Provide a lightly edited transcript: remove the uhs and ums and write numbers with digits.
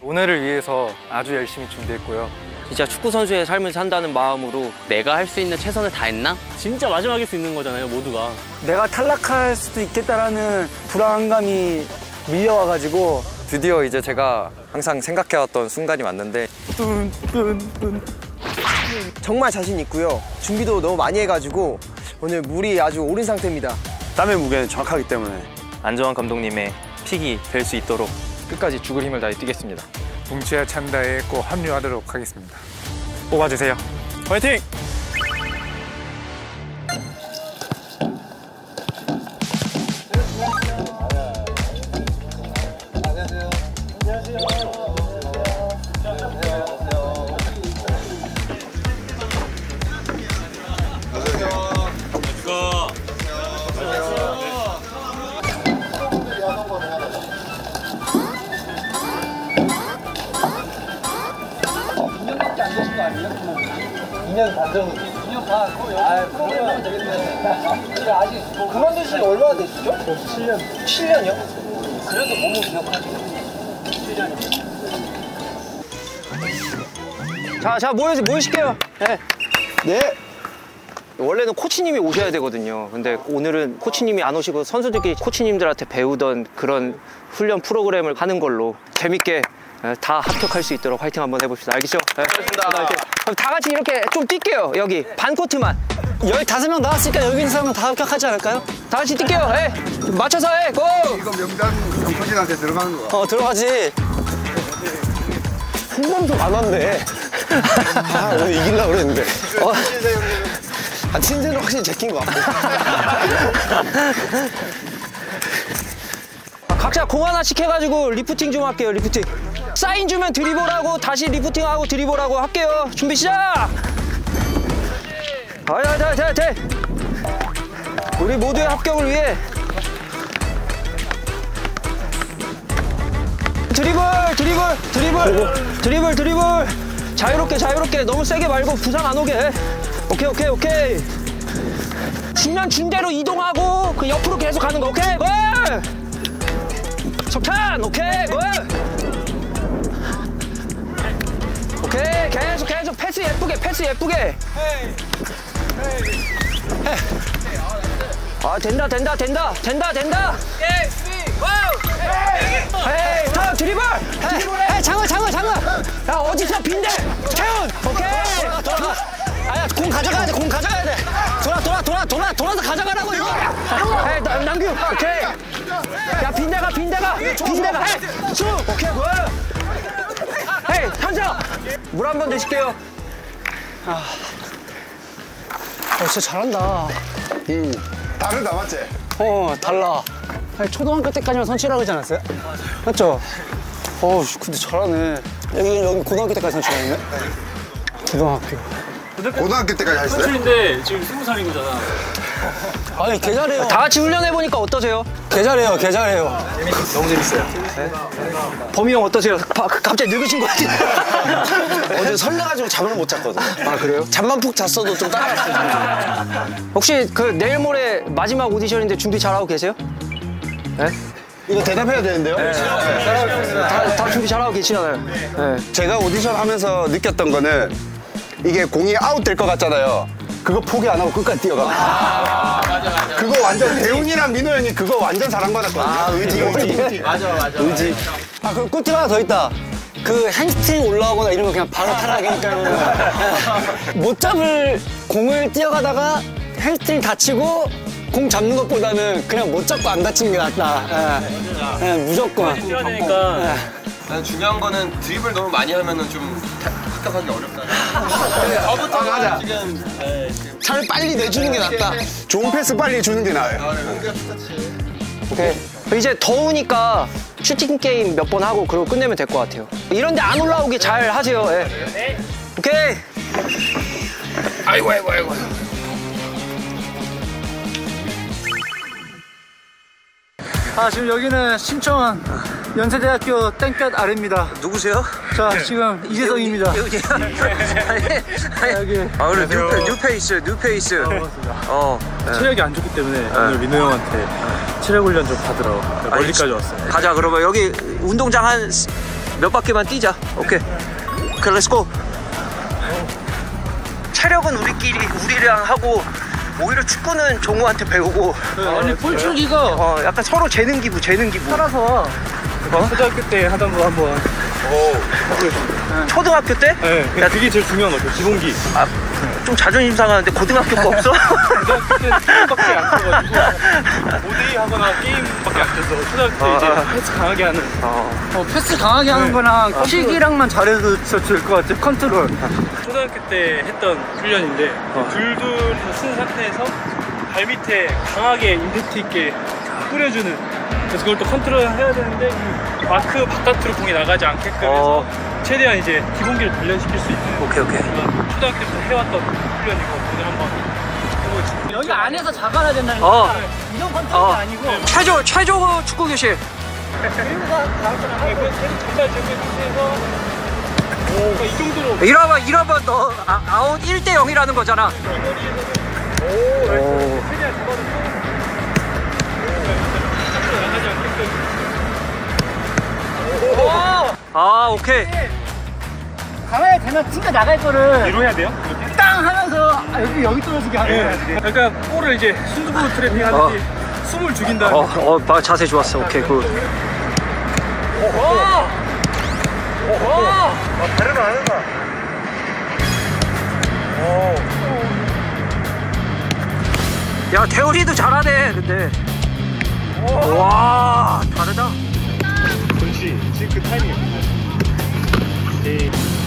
오늘을 위해서 아주 열심히 준비했고요. 진짜 축구 선수의 삶을 산다는 마음으로 내가 할 수 있는 최선을 다했나? 진짜 마지막일 수 있는 거잖아요, 모두가. 내가 탈락할 수도 있겠다라는 불안감이 밀려와가지고 드디어 이제 제가 항상 생각해왔던 순간이 왔는데 정말 자신 있고요. 준비도 너무 많이 해가지고 오늘 물이 아주 오른 상태입니다. 땀의 무게는 정확하기 때문에 안정환 감독님의 픽이 될 수 있도록 끝까지 죽을 힘을 다해 뛰겠습니다. 뭉치야 찬다에 꼭 합류하도록 하겠습니다. 뽑아주세요. 화이팅! 그만두신 지 얼마나 되시죠? 7년. 7년이요? 그래도 몸을 기억하죠. 7년이요. 자, 모이실게요. 네. 네. 원래는 코치님이 오셔야 되거든요. 근데 오늘은 코치님이 안 오시고 선수들끼리 코치님들한테 배우던 그런 훈련 프로그램을 하는 걸로 재밌게 다 합격할 수 있도록 화이팅 한번 해봅시다. 알겠죠? 네. 알겠습니다. 그럼 다 같이 이렇게 좀 뛸게요. 여기 반 코트만. 15명 나왔으니까 여기 있는 사람은 다 합격하지 않을까요? 다 같이 뛸게요. 해. 맞춰서 해. 고! 이거 명단 경포진한테 들어가는 거야. 들어가지. 한 번도 안 왔네. 아, 오늘 이기려고 그랬는데. 친세는 확실히 제낀 것 같고. 각자 공 하나씩 해가지고 리프팅 좀 할게요. 리프팅. 사인 주면 드리블하고 다시 리프팅하고 드리블하고 할게요. 준비 시작! 돼. 우리 모두의 합격을 위해 드리블 자유롭게 너무 세게 말고 부상 안 오게. 오케이 중간 중대로 이동하고 그 옆으로 계속 가는 거. 오케이 고! 석탄 오케이 고! 오케이 계속 패스 예쁘게 아 된다 헤이 타 드리블 장어 야 어디서 빈대 태훈 오케이 돌아가 아야 공 가져가야 돼 돌아서 가져가라고 이거 헤이 남규 오케이 야 빈대가 쭉 오케이 굿 헤이 현정 물 한 번 드실게요. 진짜 잘한다. 다르다 맞지? 달라. 아니, 초등학교 때까지만 선출하고 있지 않았어요? 맞죠? 근데 잘하네. 여기 고등학교 때까지 선출했네? 고등학교. 고등학교 때까지 했어요? 선출인데 지금 20살인 거잖아. 아니, 개 잘해요. 다 같이 훈련해보니까 어떠세요? 개 잘해요. 너무 재밌어요. 네? 범이 형 어떠세요? 갑자기 늙으신 거 같아요. 어제 설레가지고 잠을 못 잤거든. 아 그래요? 잠만 푹 잤어도 좀 따라갔어요. 혹시 그 내일 모레 마지막 오디션인데 준비 잘하고 계세요? 네? 이거 대답해야 되는데요? 다 준비 잘하고 계시잖아요. 네. 제가 오디션 하면서 느꼈던 거는 이게 공이 아웃 될 것 같잖아요. 그거 포기 안 하고 끝까지 뛰어가. 맞아. 그거 완전 대훈이랑 민호 형이 그거 완전 사랑받았거든요. 의지. 맞아. 의지. 그리고 꿀팁 하나 더 있다. 그 햄스트링 올라오거나 이런 거 그냥 바로 타락이니까 못 잡을 공을 뛰어가다가 햄스트링 다치고 공 잡는 것보다는 그냥 못 잡고 안 다치는 게 낫다. 무조건. 뛰어야 되니까. 난 중요한 거는 드리블 너무 많이 하면은 좀 합격하기 어렵다. 저부터 맞아. 차를 빨리 내주는 게 낫다. 좋은 패스 빨리 주는 게 나아요. 오케이. 이제 더우니까 슈팅 게임 몇 번 하고 그러고 끝내면 될 것 같아요. 이런데 안 올라오게 잘 하세요. 예. 오케이. 아이고. 지금 여기는 신천 연세대학교 땡볕 아래입니다. 누구세요? 자, 지금 이재성입니다. 여기. 그래, 뉴페이스. 체력이 안 좋기 때문에 오늘 민호 형한테 체력 훈련 좀 받으러 멀리까지 왔어요. 가자. 그러면 여기 운동장 한 몇 바퀴만 뛰자. 오케이. 오케이, 렛츠고. 체력은 우리랑 하고 오히려 축구는 종우한테 배우고. 아니 폴출기가 약간 서로 재능 기부. 따라서 초등학교 때 하던 거 한번. 초등학교 때? 네. 야, 그게 제일 중요한 것 같아요. 기본기. 좀 자존심 상하는데 고등학교 거 없어? 고등학교 때 게임밖에 안 쳐가지고 5대2 하거나 게임밖에 안 쳐서 초등학교 때 이제 패스 강하게 하는. 패스 강하게 하는 거랑 킥이랑만 잘해도 될 것 같아. 컨트롤. 초등학교 때 했던 훈련인데 둘둘 쓴 상태에서 발 밑에 강하게 임팩트 있게 뿌려주는. 그래서 그걸 또 컨트롤 해야 되는데 이 마크 바깥으로 공이 나가지 않게끔 해서 최대한 이제 기본기를 단련시킬 수 있는. 오케이. 초등학교 때부터 해왔던 훈련이고 오늘 한번 해보겠습니다. 여기 안에서 잡아야 된다니까. 이런 컨트롤이 아니고. 최조 축구 교실. 계속 정말 제고 상태에서 이 정도로. 이러면 너 아웃 1대 0이라는 거잖아. 최대한 잡아놓고 나가지 않게끔. 오케이. 강하게 되면 진짜 나갈 거를 뒤로 해야 돼요? 이렇게? 땅 하면서 여기 떨어지게 하는 거야. 약간 볼을 이제 순두부 트래핑 하듯이 숨을 죽인 다음에. 자세 좋았어. 오케이, 굿. 다르다. 야, 태우리도 잘하네, 근데. 와, 다르다. 그렇지. 지금 그 타이밍이야.